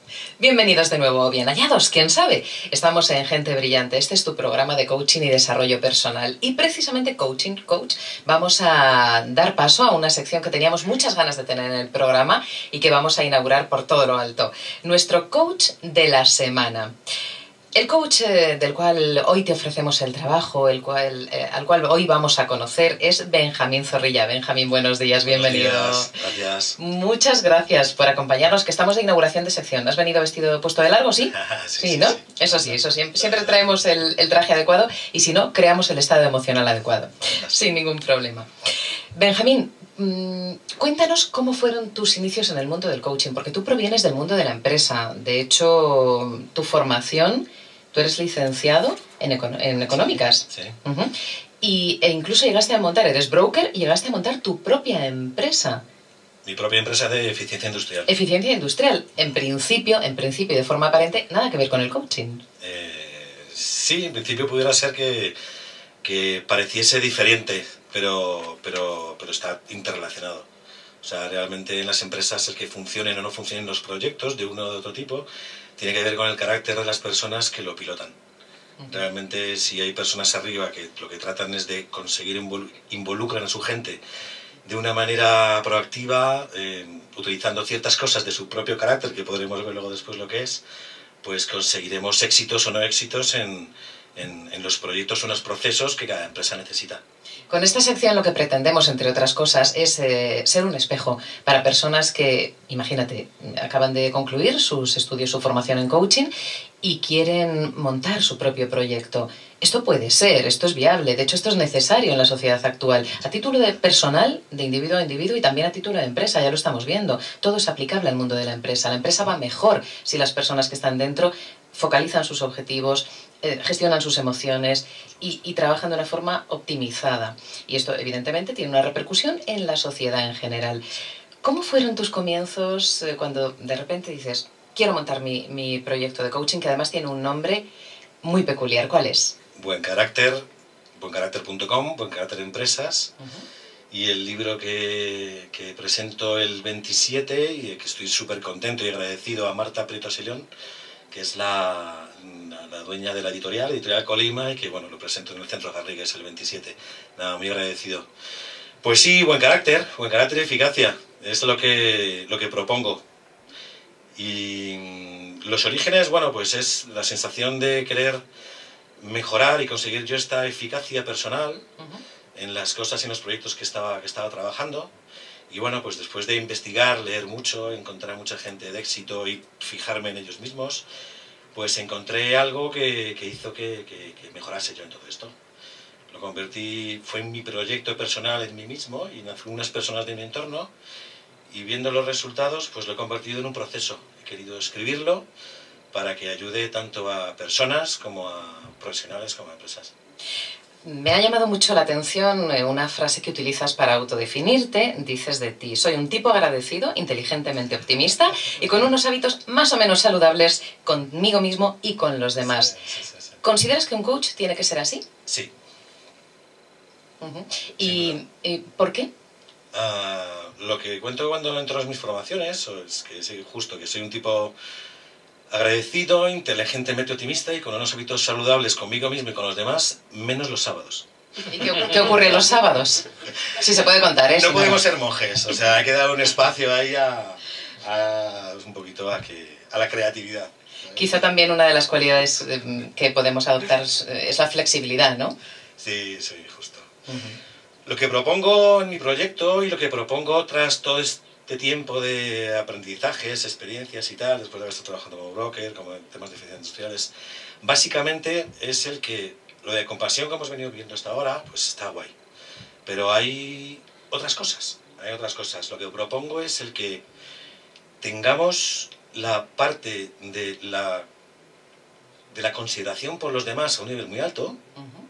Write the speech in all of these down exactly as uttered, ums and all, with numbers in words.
Bienvenidos de nuevo, o bien hallados, quién sabe. Estamos en Gente Brillante, este es tu programa de coaching y desarrollo personal. Y precisamente Coaching Coach vamos a dar paso a una sección que teníamos muchas ganas de tener en el programa y que vamos a inaugurar por todo lo alto. Nuestro coach de la semana. El coach eh, del cual hoy te ofrecemos el trabajo, el cual, eh, al cual hoy vamos a conocer, es Benjamín Zorrilla. Benjamín, buenos días, bienvenido. Buenos días, gracias. Muchas gracias por acompañarnos, que estamos de inauguración de sección. ¿Has venido vestido puesto de largo, sí? sí, sí, sí, ¿no? Sí. Eso sí, eso siempre, siempre traemos el, el traje adecuado y si no, creamos el estado emocional adecuado, sin ningún problema. Benjamín, cuéntanos cómo fueron tus inicios en el mundo del coaching, porque tú provienes del mundo de la empresa. De hecho, tu formación... Tú eres licenciado en, econo en económicas. Sí. Uh-huh. y, e incluso llegaste a montar, eres broker y llegaste a montar tu propia empresa. Mi propia empresa de eficiencia industrial. Eficiencia industrial. En principio, en principio y de forma aparente, nada que ver con el coaching. Eh, sí, en principio pudiera ser que, que pareciese diferente, pero, pero, pero está interrelacionado. O sea, realmente en las empresas el que funcionen o no funcionen los proyectos de uno o de otro tipo tiene que ver con el carácter de las personas que lo pilotan. Uh-huh. Realmente si hay personas arriba que lo que tratan es de conseguir invol involucrar a su gente de una manera proactiva, eh, utilizando ciertas cosas de su propio carácter, que podremos ver luego después lo que es, pues conseguiremos éxitos o no éxitos en, en, en los proyectos o en los procesos que cada empresa necesita. Con esta sección lo que pretendemos, entre otras cosas, es eh, ser un espejo para personas que, imagínate, acaban de concluir sus estudios, su formación en coaching y quieren montar su propio proyecto. Esto puede ser, esto es viable, de hecho esto es necesario en la sociedad actual. A título de personal, de individuo a individuo y también a título de empresa, ya lo estamos viendo. Todo es aplicable al mundo de la empresa. La empresa va mejor si las personas que están dentro focalizan sus objetivos, eh, gestionan sus emociones y, y trabajan de una forma optimizada. Y esto, evidentemente, tiene una repercusión en la sociedad en general. ¿Cómo fueron tus comienzos eh, cuando de repente dices, quiero montar mi, mi proyecto de coaching, que además tiene un nombre muy peculiar? ¿Cuál es? Buen Carácter, buen carácter punto com, Buen Carácter Empresas. Uh-huh. Y el libro que, que presento el veintisiete y que estoy súper contento y agradecido a Marta Prieto Sillón, que es la, la, la dueña de la editorial, Editorial Colima, y que bueno, lo presento en el Centro Garrigues el veintisiete. Nada, muy agradecido. Pues sí, buen carácter, buen carácter y eficacia, es lo que, lo que propongo. Y los orígenes, bueno, pues es la sensación de querer mejorar y conseguir yo esta eficacia personal uh-huh. en las cosas y en los proyectos que estaba, que estaba trabajando. Y bueno, pues después de investigar, leer mucho, encontrar a mucha gente de éxito y fijarme en ellos mismos, pues encontré algo que, que hizo que, que, que mejorase yo en todo esto. Lo convertí, fue en mi proyecto personal en mí mismo y en algunas personas de mi entorno, y viendo los resultados, pues lo he convertido en un proceso. He querido escribirlo para que ayude tanto a personas como a profesionales como a empresas. Me ha llamado mucho la atención una frase que utilizas para autodefinirte. Dices de ti, soy un tipo agradecido, inteligentemente optimista y con unos hábitos más o menos saludables conmigo mismo y con los demás. Sí, sí, sí, sí. ¿Consideras que un coach tiene que ser así? Sí. Uh-huh. ¿Y, ¿Y por qué? Uh, lo que cuento cuando entro en mis formaciones es que soy justo, que soy un tipo agradecido, inteligentemente optimista y con unos hábitos saludables conmigo mismo y con los demás, menos los sábados. ¿Y qué, qué ocurre los sábados? Si se puede contar, ¿eh? No si podemos no. ser monjes, o sea, hay que dar un espacio ahí a, a un poquito a, que, a la creatividad. Quizá también una de las cualidades que podemos adoptar es la flexibilidad, ¿no? Sí, sí, justo. Uh-huh. Lo que propongo en mi proyecto y lo que propongo tras todo este de tiempo de aprendizajes, experiencias y tal, después de haber estado trabajando como broker, como en temas de eficiencia industriales, básicamente es el que lo de compasión que hemos venido viendo hasta ahora, pues está guay. Pero hay otras cosas, hay otras cosas. Lo que propongo es el que tengamos la parte de la, de la consideración por los demás a un nivel muy alto, uh-huh.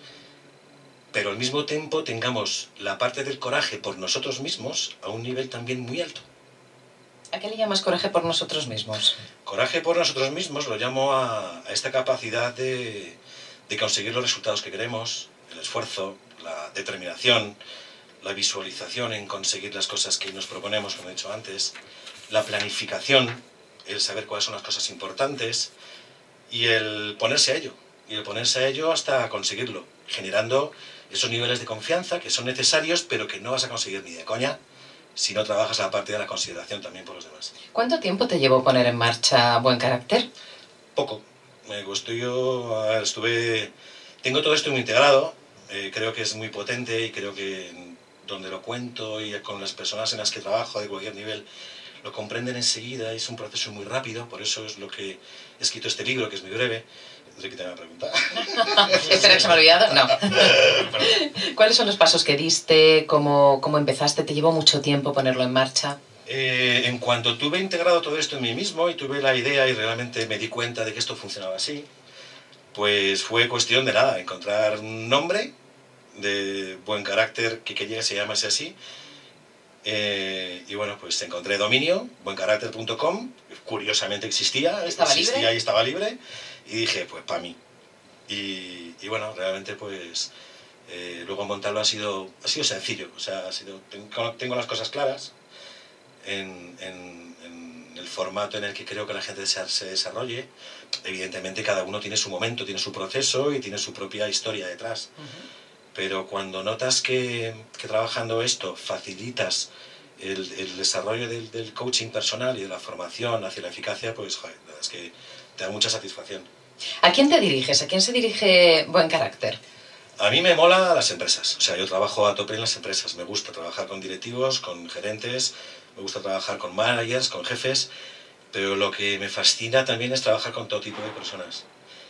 pero al mismo tiempo tengamos la parte del coraje por nosotros mismos a un nivel también muy alto. ¿A qué le llamas coraje por nosotros mismos? Coraje por nosotros mismos lo llamo a, a esta capacidad de, de conseguir los resultados que queremos, el esfuerzo, la determinación, la visualización en conseguir las cosas que nos proponemos, como he dicho antes, la planificación, el saber cuáles son las cosas importantes y el ponerse a ello, y el ponerse a ello hasta conseguirlo, generando esos niveles de confianza que son necesarios, pero que no vas a conseguir ni de coña si no trabajas la parte de la consideración también por los demás. ¿Cuánto tiempo te llevó poner en marcha Buen Carácter? Poco. Me costó yo, a ver, estuve... Tengo todo esto muy integrado, eh, creo que es muy potente y creo que donde lo cuento y con las personas en las que trabajo de cualquier nivel lo comprenden enseguida, es un proceso muy rápido, por eso es lo que he escrito este libro, que es muy breve. ¿De qué te voy a preguntar? Espera, que se me ha olvidado. No. ¿Cuáles son los pasos que diste? ¿Cómo, cómo empezaste? ¿Te llevó mucho tiempo ponerlo en marcha? Eh, en cuanto tuve integrado todo esto en mí mismo y tuve la idea y realmente me di cuenta de que esto funcionaba así, pues fue cuestión de nada, encontrar un nombre de Buen Carácter que quería que se llamase así. Eh, y bueno, pues encontré dominio, buen carácter punto com, curiosamente existía, ¿Estaba existía libre? y estaba libre, y dije, pues para mí. Y, y bueno, realmente pues eh, luego montarlo ha sido, ha sido sencillo, o sea, ha sido, tengo, tengo las cosas claras en, en, en el formato en el que creo que la gente se, se desarrolle. Evidentemente cada uno tiene su momento, tiene su proceso y tiene su propia historia detrás. Uh-huh. Pero cuando notas que, que trabajando esto facilitas el, el desarrollo del, del coaching personal y de la formación hacia la eficacia, pues joder, la verdad es que te da mucha satisfacción. ¿A quién te diriges? ¿A quién se dirige Buen Carácter? A mí me mola las empresas, o sea, yo trabajo a tope en las empresas, me gusta trabajar con directivos, con gerentes, me gusta trabajar con managers, con jefes, pero lo que me fascina también es trabajar con todo tipo de personas.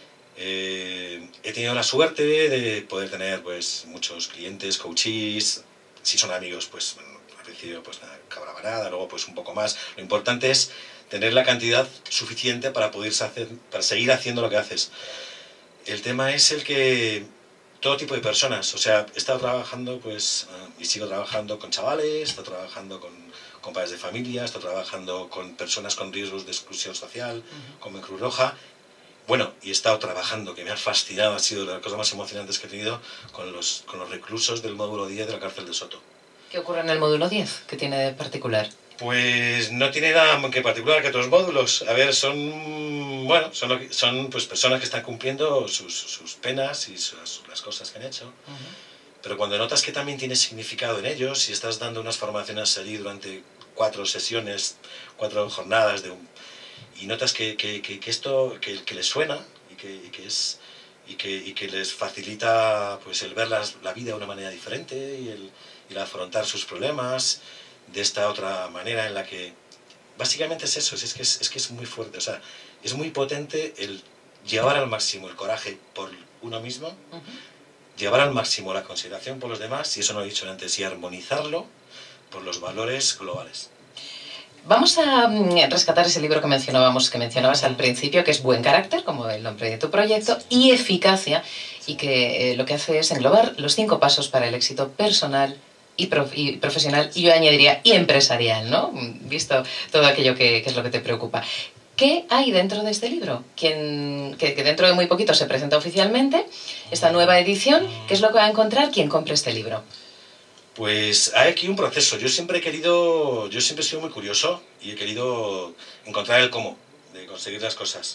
Eh, he tenido la suerte de poder tener pues muchos clientes, coaches, si son amigos pues bueno, al principio pues nada, cabraba nada, luego pues un poco más. Lo importante es tener la cantidad suficiente para poder hacer, para seguir haciendo lo que haces. El tema es el que todo tipo de personas, o sea, he estado trabajando pues uh, y sigo trabajando con chavales, he estado trabajando con, con padres de familia, he estado trabajando con personas con riesgos de exclusión social, uh-huh. como en Cruz Roja. Bueno, y he estado trabajando, que me ha fascinado, ha sido de las cosas más emocionantes que he tenido, con los, con los reclusos del módulo diez de la cárcel de Soto. ¿Qué ocurre en el módulo diez? ¿Qué tiene de particular? Pues no tiene nada que particular que otros módulos. A ver, son, bueno, son, lo que, son pues, personas que están cumpliendo sus, sus penas y sus, las cosas que han hecho. Uh-huh. Pero cuando notas que también tiene significado en ellos, y estás dando unas formaciones allí durante cuatro sesiones, cuatro jornadas de un... y notas que, que, que, que esto que, que les suena y que, y que, es, y que, y que les facilita pues, el ver las, la vida de una manera diferente y el, y el afrontar sus problemas de esta otra manera en la que básicamente es eso, es que es, es que es muy fuerte, o sea, es muy potente el llevar al máximo el coraje por uno mismo, uh-huh. llevar al máximo la consideración por los demás, y eso no lo he dicho antes, y armonizarlo por los valores globales. Vamos a rescatar ese libro que mencionábamos, que mencionabas al principio, que es Buen Carácter, como el nombre de tu proyecto, y Eficacia, y que eh, lo que hace es englobar los cinco pasos para el éxito personal y, prof y profesional, y yo añadiría, y empresarial, ¿no? Visto todo aquello que, que es lo que te preocupa. ¿Qué hay dentro de este libro? ¿Quién, que, que dentro de muy poquito se presenta oficialmente esta nueva edición. ¿Qué es lo que va a encontrar quien compre este libro? Pues hay aquí un proceso. Yo siempre he querido, yo siempre he sido muy curioso y he querido encontrar el cómo de conseguir las cosas.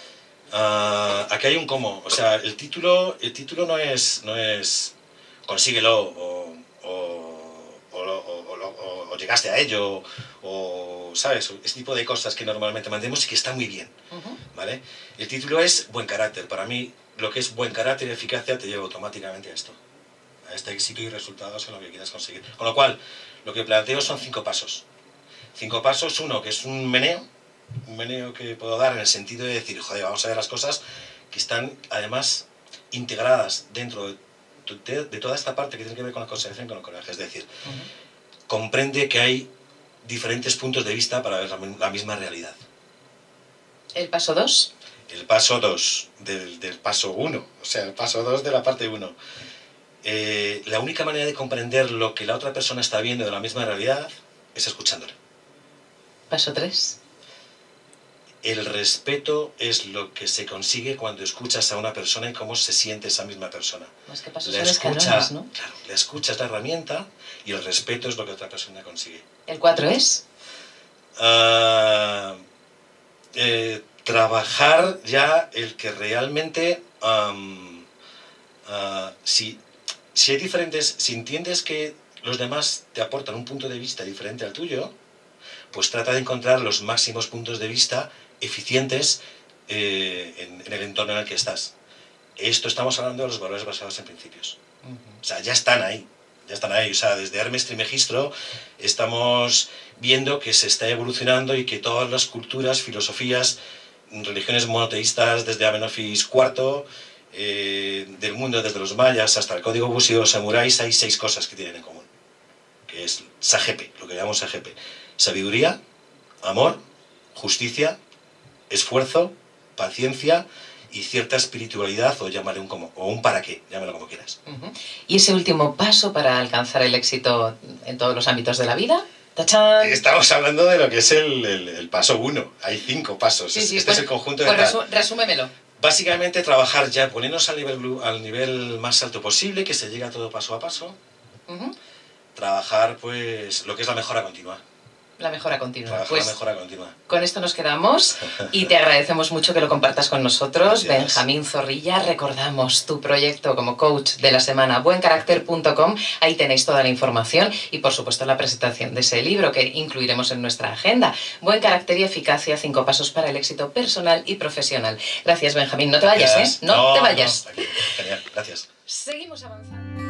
Uh, aquí hay un cómo, o sea, el título, el título no es, no es consíguelo o, o, o, o, o, o llegaste a ello o, ¿sabes? Ese tipo de cosas que normalmente mandemos y que está muy bien, uh-huh. ¿vale? El título es Buen Carácter. Para mí, lo que es buen carácter y eficacia te lleva automáticamente a esto. Este éxito y resultados en lo que quieras conseguir. Con lo cual, lo que planteo son cinco pasos. Cinco pasos, uno que es un meneo, un meneo que puedo dar en el sentido de decir, joder, vamos a ver las cosas que están además integradas dentro de, de, de toda esta parte que tiene que ver con la consideración y con el coraje. Es decir, uh-huh. comprende que hay diferentes puntos de vista para ver la, la misma realidad. ¿El paso dos? El paso dos del, del paso uno, o sea, el paso dos de la parte uno. Eh, la única manera de comprender lo que la otra persona está viendo de la misma realidad es escuchándole. Paso tres. El respeto es lo que se consigue cuando escuchas a una persona y cómo se siente esa misma persona. Pues que pasos la son escucha, escalones, ¿no? Claro, la escucha es la herramienta y el respeto es lo que otra persona consigue. ¿El cuatro es? Uh, trabajar ya el que realmente, um, uh, si, si hay diferentes, si entiendes que los demás te aportan un punto de vista diferente al tuyo, pues trata de encontrar los máximos puntos de vista eficientes eh, en, en el entorno en el que estás. Esto estamos hablando de los valores basados en principios. Uh-huh. O sea, ya están ahí, ya están ahí. O sea, desde Hermes Trismegisto estamos viendo que se está evolucionando y que todas las culturas, filosofías, religiones monoteístas, desde Amenofis cuarto, eh, del mundo, desde los mayas hasta el código Bushido, los samuráis, hay seis cosas que tienen en común. Que es Sagepe, lo que llamamos Sagepe. Sabiduría, amor, justicia, esfuerzo, paciencia y cierta espiritualidad, o llámale un como, o un para qué, llámalo como quieras. Uh-huh. ¿Y ese último paso para alcanzar el éxito en todos los ámbitos de la vida? ¡Tachán! Estamos hablando de lo que es el, el, el paso uno. Hay cinco pasos. Sí, sí, este pues, es el conjunto de... Pues resu resúmemelo. Básicamente trabajar ya, ponernos al nivel, al nivel más alto posible, que se llega todo paso a paso. Uh-huh. Trabajar, pues, lo que es la mejora continua. La mejora continua. Trabajar pues, la mejora continua. Con esto nos quedamos y te agradecemos mucho que lo compartas con nosotros. Gracias. Benjamín Zorrilla, recordamos tu proyecto como coach de la semana, buen carácter punto com, ahí tenéis toda la información y por supuesto la presentación de ese libro que incluiremos en nuestra agenda. Buen carácter y eficacia, cinco pasos para el éxito personal y profesional. Gracias, Benjamín. No te vayas, ¿eh? No, no te vayas. No, genial, gracias. Seguimos avanzando.